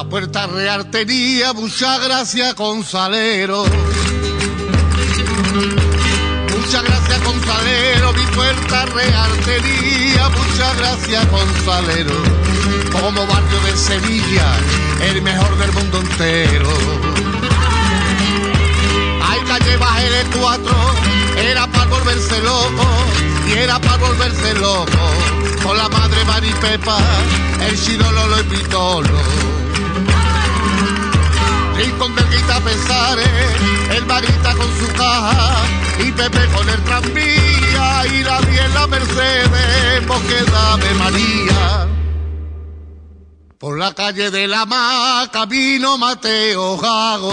La Puerta Real tenía mucha gracia con Salero. Mucha gracia con Salero, mi Puerta Real tenía mucha gracia con Salero. Como barrio de Sevilla, el mejor del mundo entero. Hay calle baja el 4, era para volverse loco, y era para volverse loco. Con la madre Maripepa, el Chirolo y Pitolo. Rincón del Guita Pesares, el Marita con su caja, y Pepe con el tranvía, y la bien la Mercedes, Bosqueda de María. Por la calle de la Mar, camino Mateo Gago.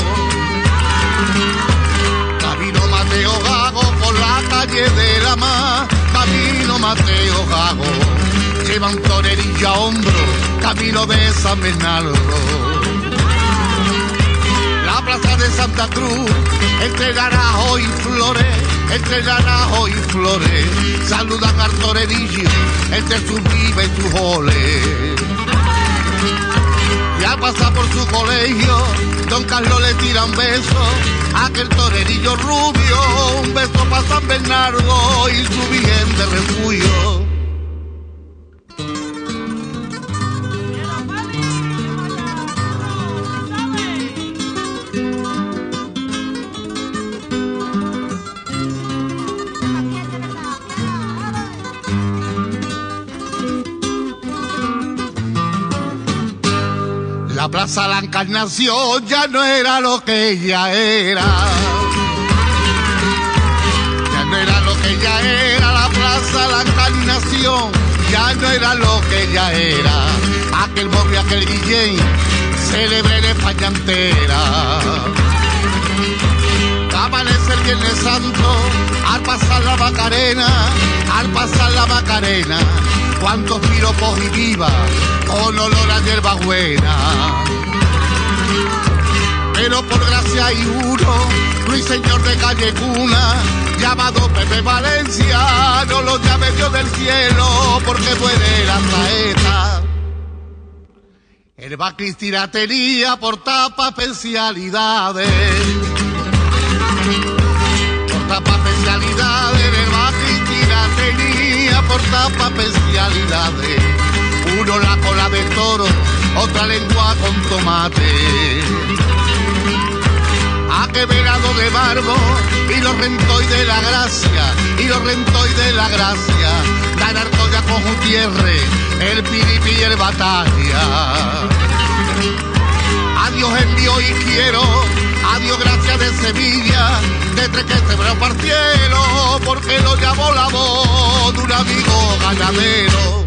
Camino Mateo Gago, por la calle de la Mar, camino Mateo Gago. Llevan tonerilla a hombro, camino de San Bernardo. La plaza de Santa Cruz, entre naranjo y flores, entre naranjo y flores, saludan al torerillo, entre sus vives y sus joles. Y al pasar por su colegio, don Carlos le tira un beso a aquel torerillo rubio, un beso para San Bernardo y su Virgen de Refugio. La Plaza La Encarnación ya no era lo que ella era. Ya no era lo que ella era, la Plaza La Encarnación ya no era lo que ella era. Aquel Bobby, aquel Guillén, célebre en España entera. Amanece el Viernes Santo, al pasar la Macarena, al pasar la Macarena, cuántos piropos y vivas, con olor a hierbabuena. Pero por gracia hay uno, ruiseñor de calle cuna, llamado Pepe Valencia, no lo llame Dios del cielo, porque muere la saeta. El va Cristina tenía por tapa especialidades. Por tapa especialidades, el va Cristina tenía por tapa especialidades. Uno la cola de toro, otra lengua con tomate. A que velado de barbo, y los rentoy de la gracia, y los rentoy de la gracia. Dan Artoya con Gutiérrez, el Piripi y el Batalla. Adiós envío y quiero, adiós gracias de Sevilla, de tres que se me partieron, porque lo llamó la voz de un amigo ganadero.